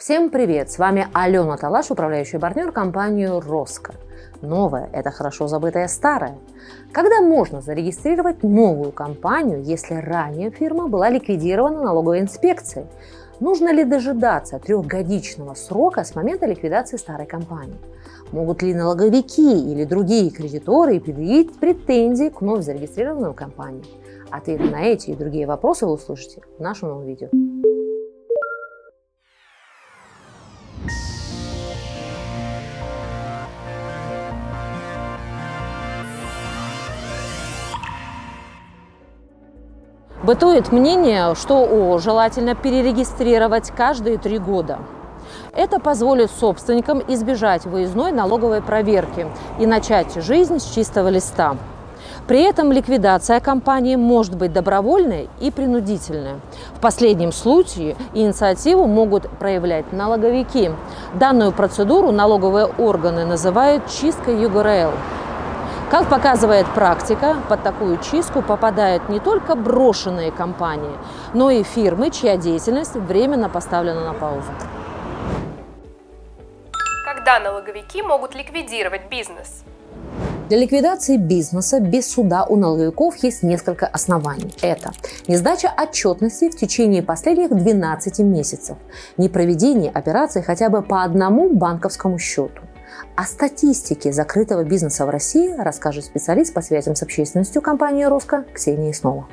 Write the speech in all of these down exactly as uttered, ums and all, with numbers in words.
Всем привет! С вами Алена Талаш, управляющий партнер компании Роско. Новое – это хорошо забытое старое. Когда можно зарегистрировать новую компанию, если ранее фирма была ликвидирована налоговой инспекцией? Нужно ли дожидаться трехгодичного срока с момента ликвидации старой компании? Могут ли налоговики или другие кредиторы предъявить претензии к вновь зарегистрированной компании? Ответы на эти и другие вопросы вы услышите в нашем новом видео. Бытует мнение, что ООО желательно перерегистрировать каждые три года. Это позволит собственникам избежать выездной налоговой проверки и начать жизнь с чистого листа. При этом ликвидация компании может быть добровольной и принудительной. В последнем случае инициативу могут проявлять налоговики. Данную процедуру налоговые органы называют чисткой ю гэ эр эл. Как показывает практика, под такую чистку попадают не только брошенные компании, но и фирмы, чья деятельность временно поставлена на паузу. Когда налоговики могут ликвидировать бизнес? Для ликвидации бизнеса без суда у налоговиков есть несколько оснований. Это несдача отчетности в течение последних двенадцати месяцев, непроведение операций хотя бы по одному банковскому счету. О статистике закрытого бизнеса в России расскажет специалист по связям с общественностью компании Роско Ксения Снова.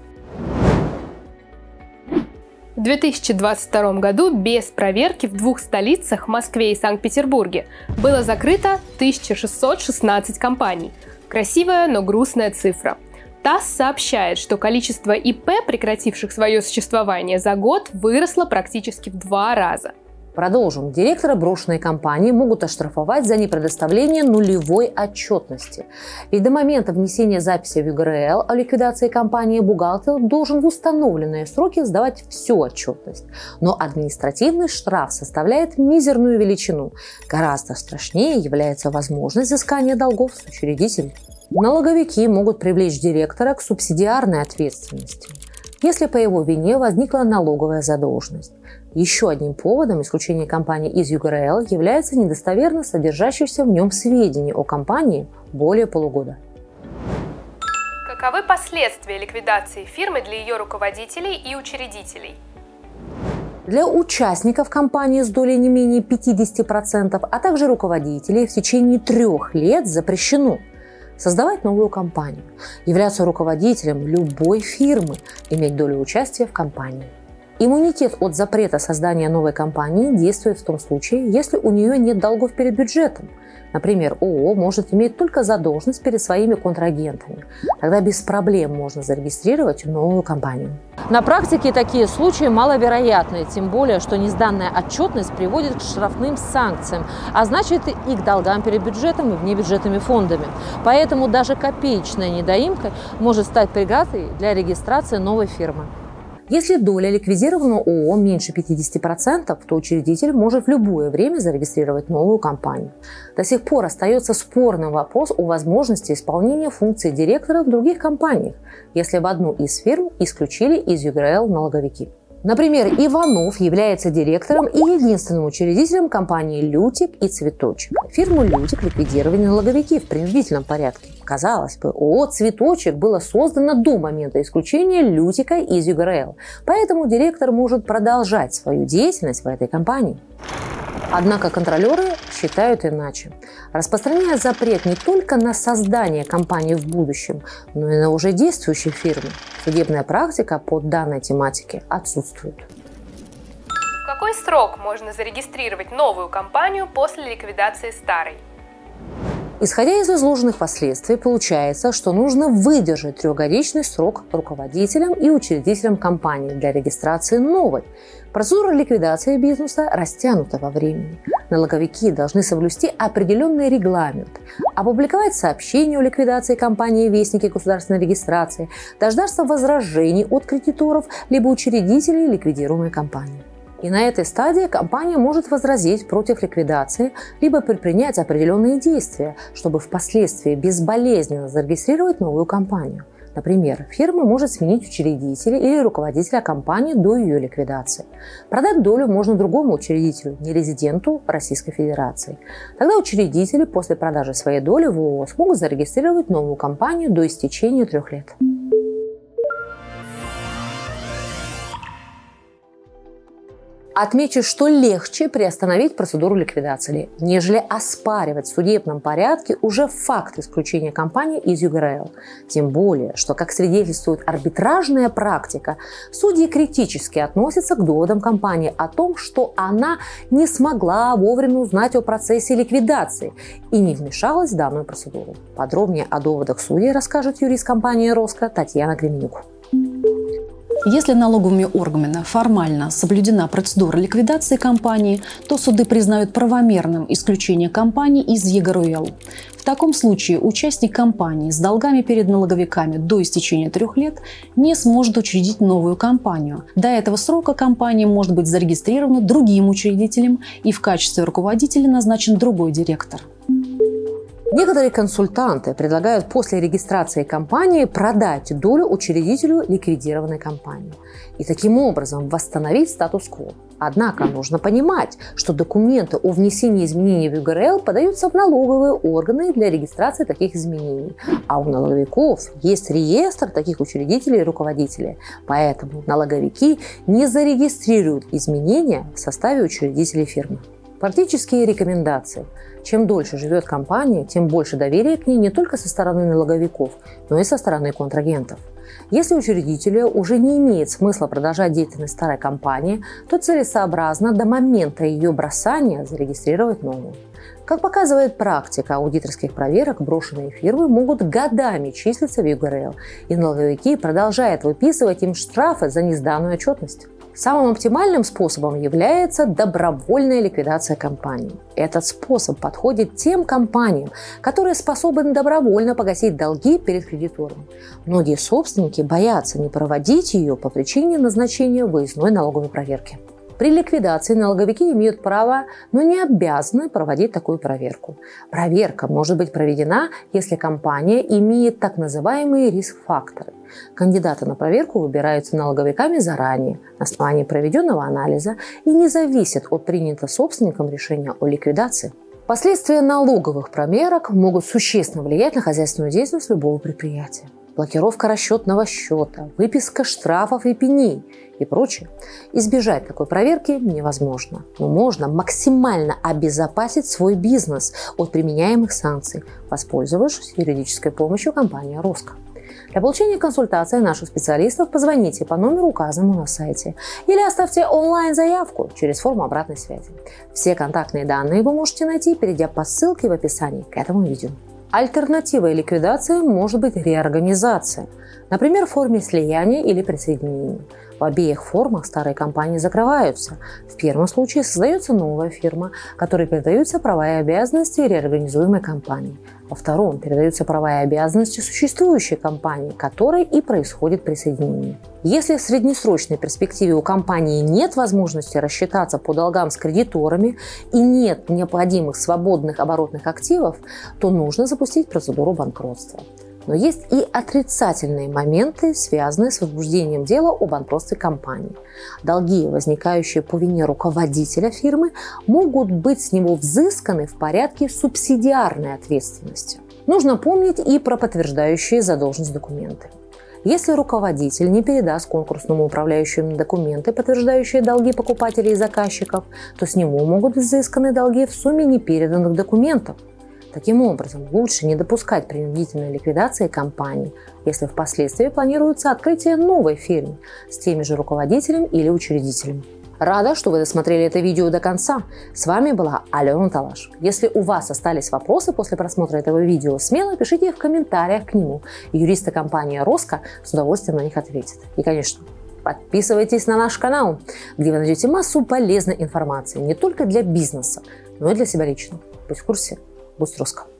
В две тысячи двадцать втором году без проверки в двух столицах, Москве и Санкт-Петербурге, было закрыто тысяча шестьсот шестнадцать компаний. Красивая, но грустная цифра. ТАСС сообщает, что количество и пэ, прекративших свое существование за год, выросло практически в два раза. Продолжим. Директора брошенной компании могут оштрафовать за непредоставление нулевой отчетности. Ведь до момента внесения записи в ю гэ эр эл о ликвидации компании бухгалтер должен в установленные сроки сдавать всю отчетность. Но административный штраф составляет мизерную величину. Гораздо страшнее является возможность взыскания долгов с учредителей. Налоговики могут привлечь директора к субсидиарной ответственности, если по его вине возникла налоговая задолженность. Еще одним поводом исключения компании из ю гэ эр эл является недостоверно содержащихся в нем сведений о компании более полугода. Каковы последствия ликвидации фирмы для ее руководителей и учредителей? Для участников компании с долей не менее пятидесяти процентов, а также руководителей в течение трех лет запрещено создавать новую компанию, являться руководителем любой фирмы, иметь долю участия в компании. Иммунитет от запрета создания новой компании действует в том случае, если у нее нет долгов перед бюджетом. Например, ООО может иметь только задолженность перед своими контрагентами. Тогда без проблем можно зарегистрировать новую компанию. На практике такие случаи маловероятны, тем более, что несданная отчетность приводит к штрафным санкциям, а значит и к долгам перед бюджетом и внебюджетными фондами. Поэтому даже копеечная недоимка может стать преградой для регистрации новой фирмы. Если доля ликвидированного ООО меньше пятидесяти процентов, то учредитель может в любое время зарегистрировать новую компанию. До сих пор остается спорным вопрос о возможности исполнения функций директора в других компаниях, если в одну из фирм исключили из ю гэ эр эл налоговики. Например, Иванов является директором и единственным учредителем компании «Лютик» и «Цветочек». Фирму «Лютик» ликвидировали налоговики в принудительном порядке. Казалось бы, ООО «Цветочек» было создано до момента исключения «Лютика» из ю гэ эр эл, поэтому директор может продолжать свою деятельность в этой компании. Однако контролеры считают иначе. Распространяя запрет не только на создание компании в будущем, но и на уже действующие фирмы, судебная практика по данной тематике отсутствует. В какой срок можно зарегистрировать новую компанию после ликвидации старой? Исходя из изложенных последствий, получается, что нужно выдержать трехгодичный срок руководителям и учредителям компании для регистрации новой. Процедура ликвидации бизнеса растянута во времени. Налоговики должны соблюсти определенный регламент, опубликовать сообщение о ликвидации компании в Вестнике государственной регистрации, дождаться возражений от кредиторов либо учредителей ликвидируемой компании. И на этой стадии компания может возразить против ликвидации, либо предпринять определенные действия, чтобы впоследствии безболезненно зарегистрировать новую компанию. Например, фирма может сменить учредителя или руководителя компании до ее ликвидации. Продать долю можно другому учредителю, не резиденту Российской Федерации. Тогда учредители после продажи своей доли в ООО смогут зарегистрировать новую компанию до истечения трех лет. Отмечу, что легче приостановить процедуру ликвидации, нежели оспаривать в судебном порядке уже факт исключения компании из ю гэ эр эл. Тем более, что, как свидетельствует арбитражная практика, судьи критически относятся к доводам компании о том, что она не смогла вовремя узнать о процессе ликвидации и не вмешалась в данную процедуру. Подробнее о доводах судей расскажет юрист компании «Роско» Татьяна Гременюк. Если налоговыми органами формально соблюдена процедура ликвидации компании, то суды признают правомерным исключение компании из е гэ эр эл. В таком случае участник компании с долгами перед налоговиками до истечения трех лет не сможет учредить новую компанию. До этого срока компания может быть зарегистрирована другим учредителем и в качестве руководителя назначен другой директор. Некоторые консультанты предлагают после регистрации компании продать долю учредителю ликвидированной компании и таким образом восстановить статус-кво. Однако нужно понимать, что документы о внесении изменений в ю гэ эр эл подаются в налоговые органы для регистрации таких изменений, а у налоговиков есть реестр таких учредителей и руководителей, поэтому налоговики не зарегистрируют изменения в составе учредителей фирмы. Практические рекомендации. Чем дольше живет компания, тем больше доверия к ней не только со стороны налоговиков, но и со стороны контрагентов. Если учредителю уже не имеет смысла продолжать деятельность старой компании, то целесообразно до момента ее бросания зарегистрировать новую. Как показывает практика аудиторских проверок, брошенные фирмы могут годами числиться в ю гэ эр эл, и налоговики продолжают выписывать им штрафы за несданную отчетность. Самым оптимальным способом является добровольная ликвидация компании. Этот способ подходит тем компаниям, которые способны добровольно погасить долги перед кредитором. Многие собственники боятся не проводить ее по причине назначения выездной налоговой проверки. При ликвидации налоговики имеют право, но не обязаны проводить такую проверку. Проверка может быть проведена, если компания имеет так называемые риск-факторы. Кандидаты на проверку выбираются налоговиками заранее, на основании проведенного анализа и не зависят от принятого собственником решения о ликвидации. Последствия налоговых проверок могут существенно влиять на хозяйственную деятельность любого предприятия. Блокировка расчетного счета, выписка штрафов и пеней и прочее. Избежать такой проверки невозможно, но можно максимально обезопасить свой бизнес от применяемых санкций, воспользовавшись юридической помощью компании «Роско». Для получения консультации наших специалистов позвоните по номеру, указанному на сайте, или оставьте онлайн-заявку через форму обратной связи. Все контактные данные вы можете найти, перейдя по ссылке в описании к этому видео. Альтернативой ликвидации может быть реорганизация, например, в форме слияния или присоединения. В обеих формах старые компании закрываются. В первом случае создается новая фирма, которой передаются права и обязанности реорганизуемой компании. Во втором передаются права и обязанности существующей компании, которой и происходит присоединение. Если в среднесрочной перспективе у компании нет возможности рассчитаться по долгам с кредиторами и нет необходимых свободных оборотных активов, то нужно запустить процедуру банкротства. Но есть и отрицательные моменты, связанные с возбуждением дела о банкротстве компании. Долги, возникающие по вине руководителя фирмы, могут быть с него взысканы в порядке субсидиарной ответственности. Нужно помнить и про подтверждающие задолженность документы. Если руководитель не передаст конкурсному управляющему документы, подтверждающие долги покупателей и заказчиков, то с него могут быть взысканы долги в сумме непереданных документов. Таким образом, лучше не допускать принудительной ликвидации компании, если впоследствии планируется открытие новой фирмы с теми же руководителем или учредителем. Рада, что вы досмотрели это видео до конца. С вами была Алена Талаш. Если у вас остались вопросы после просмотра этого видео, смело пишите их в комментариях к нему. Юристы компании «Роско» с удовольствием на них ответят. И, конечно, подписывайтесь на наш канал, где вы найдете массу полезной информации не только для бизнеса, но и для себя лично. Будь в курсе. Будь Роско.